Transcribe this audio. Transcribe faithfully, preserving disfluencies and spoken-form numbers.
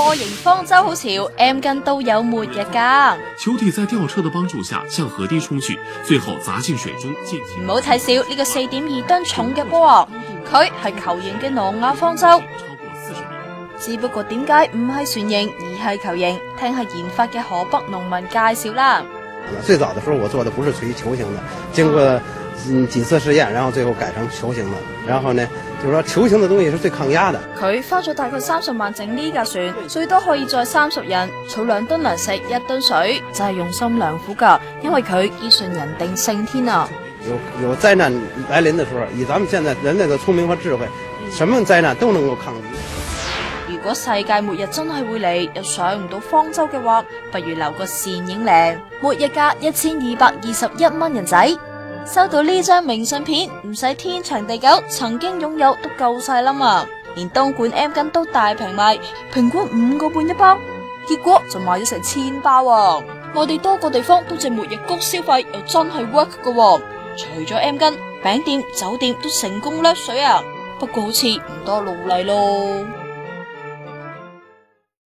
波型方舟好潮 ，M 巾都有末日㗎。 球體在吊車的幫助下向河堤衝去，最後砸進水中。 唔好睇小呢個四點二噸重嘅波，佢係球形嘅挪亞方舟。只不過點解唔係船型而係球形？聽下研發嘅河北農民介紹啦。 最早的時候我做的不是屬於球形的，經過嗯幾次試驗，然後最後改成球形的。然後呢，就是說球形的東西是最抗壓的。 佢花咗大概三十萬整呢架船，最多可以載三十人，儲兩噸糧食，一噸水，真係用心良苦噶。因為佢依順人定勝天啊！ 有有災難來臨的時候，以咱們現在人類的聰明和智慧，什麼災難都能夠抗擊。 如果世界末日真係會嚟，又上唔到方舟嘅話，不如留個倩影靚。末日價一千二百二十一蚊人仔。收到呢張明信片，唔使天長地久，曾經擁有都夠晒冧啊！連東莞 M 巾都大平賣，平均五個半一包，結果就賣咗成千包啊！內地多個地方都借末日谷消費，又真係 work 噶喎。除咗 M 巾，餅店、酒店都成功掠水啊！不過好似唔多努力咯。